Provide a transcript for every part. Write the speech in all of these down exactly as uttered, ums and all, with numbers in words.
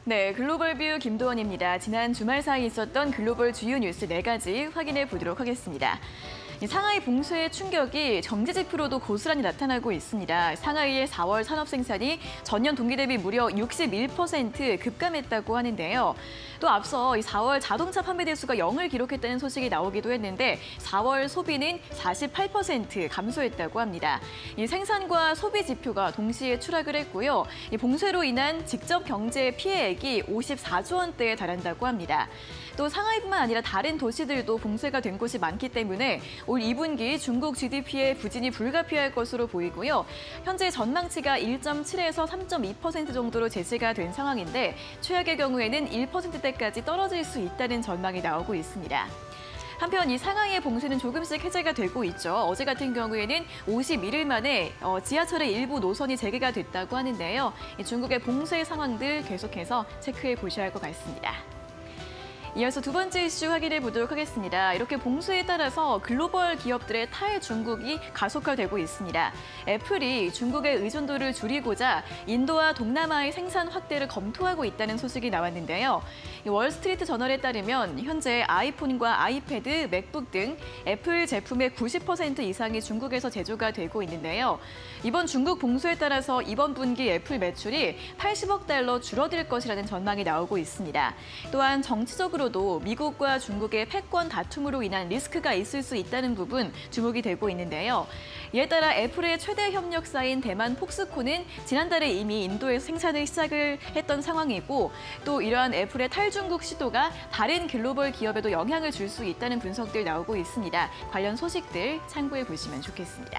네, 글로벌 뷰 김도원입니다. 지난 주말 사이 있었던 글로벌 주요 뉴스 네 가지 확인해 보도록 하겠습니다. 상하이 봉쇄의 충격이 정제 지표로도 고스란히 나타나고 있습니다. 상하이의 사월 산업 생산이 전년 동기 대비 무려 육십일 퍼센트 급감했다고 하는데요. 또 앞서 이 사월 자동차 판매 대수가 영을 기록했다는 소식이 나오기도 했는데 사월 소비는 사십팔 퍼센트 감소했다고 합니다. 이 생산과 소비 지표가 동시에 추락을 했고요. 이 봉쇄로 인한 직접 경제 피해액이 오십사조 원대에 달한다고 합니다. 또 상하이뿐만 아니라 다른 도시들도 봉쇄가 된 곳이 많기 때문에 올 이 분기 중국 지디피의 부진이 불가피할 것으로 보이고요. 현재 전망치가 일 점 칠에서 삼 점 이 퍼센트 정도로 제시가 된 상황인데 최악의 경우에는 일 퍼센트대까지 떨어질 수 있다는 전망이 나오고 있습니다. 한편 이 상하이의 봉쇄는 조금씩 해제가 되고 있죠. 어제 같은 경우에는 오십일 일 만에 지하철의 일부 노선이 재개가 됐다고 하는데요. 중국의 봉쇄 상황들 계속해서 체크해 보셔야 할 것 같습니다. 이어서 두 번째 이슈 확인해 보도록 하겠습니다. 이렇게 봉쇄에 따라서 글로벌 기업들의 탈중국이 가속화되고 있습니다. 애플이 중국의 의존도를 줄이고자 인도와 동남아의 생산 확대를 검토하고 있다는 소식이 나왔는데요. 월스트리트 저널에 따르면 현재 아이폰과 아이패드, 맥북 등 애플 제품의 구십 퍼센트 이상이 중국에서 제조가 되고 있는데요. 이번 중국 봉쇄에 따라서 이번 분기 애플 매출이 팔십억 달러 줄어들 것이라는 전망이 나오고 있습니다. 또한 정치적으로 도 미국과 중국의 패권 다툼으로 인한 리스크가 있을 수 있다는 부분 주목이 되고 있는데요. 이에 따라 애플의 최대 협력사인 대만 폭스콘은 지난달에 이미 인도에서 생산을 시작을 했던 상황이고 또 이러한 애플의 탈중국 시도가 다른 글로벌 기업에도 영향을 줄 수 있다는 분석들 나오고 있습니다. 관련 소식들 참고해 보시면 좋겠습니다.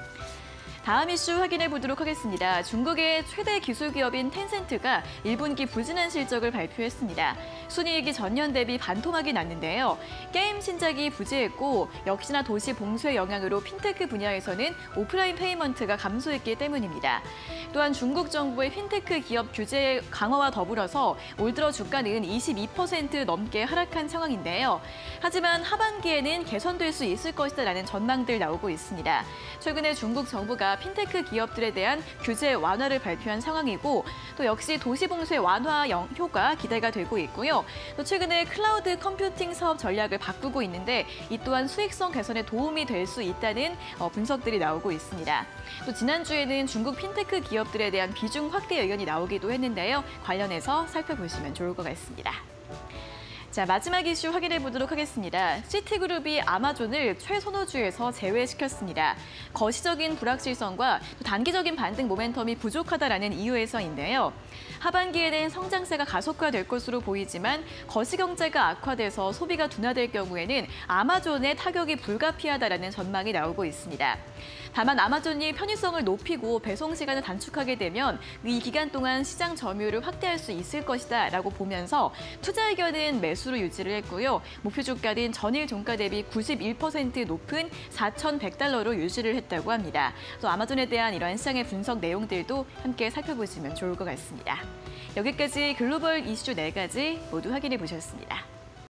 다음 이슈 확인해 보도록 하겠습니다. 중국의 최대 기술 기업인 텐센트가 일 분기 부진한 실적을 발표했습니다. 순이익이 전년 대비 반토막이 났는데요. 게임 신작이 부재했고 역시나 도시 봉쇄 영향으로 핀테크 분야에서는 오프라인 페이먼트가 감소했기 때문입니다. 또한 중국 정부의 핀테크 기업 규제 강화와 더불어서 올 들어 주가는 이십이 퍼센트 넘게 하락한 상황인데요. 하지만 하반기에는 개선될 수 있을 것이다라는 전망들 나오고 있습니다. 최근에 중국 정부가 핀테크 기업들에 대한 규제 완화를 발표한 상황이고 또 역시 도시 봉쇄 완화 효과 기대가 되고 있고요. 또 최근에 클라우드 컴퓨팅 사업 전략을 바꾸고 있는데 이 또한 수익성 개선에 도움이 될 수 있다는 분석들이 나오고 있습니다. 또 지난주에는 중국 핀테크 기업들에 대한 비중 확대 의견이 나오기도 했는데요. 관련해서 살펴보시면 좋을 것 같습니다. 자, 마지막 이슈 확인해 보도록 하겠습니다. 시티그룹이 아마존을 최선호주에서 제외시켰습니다. 거시적인 불확실성과 단기적인 반등 모멘텀이 부족하다라는 이유에서인데요. 하반기에는 성장세가 가속화될 것으로 보이지만 거시경제가 악화돼서 소비가 둔화될 경우에는 아마존의 타격이 불가피하다라는 전망이 나오고 있습니다. 다만 아마존이 편의성을 높이고 배송 시간을 단축하게 되면 이 기간 동안 시장 점유율을 확대할 수 있을 것이다라고 보면서 투자 의견은 매수로 유지를 했고요. 목표 주가는 전일 종가 대비 구십일 퍼센트 높은 사천백 달러로 유지를 했다고 합니다. 또 아마존에 대한 이러한 시장의 분석 내용들도 함께 살펴보시면 좋을 것 같습니다. 여기까지 글로벌 이슈 네 가지 모두 확인해 보셨습니다.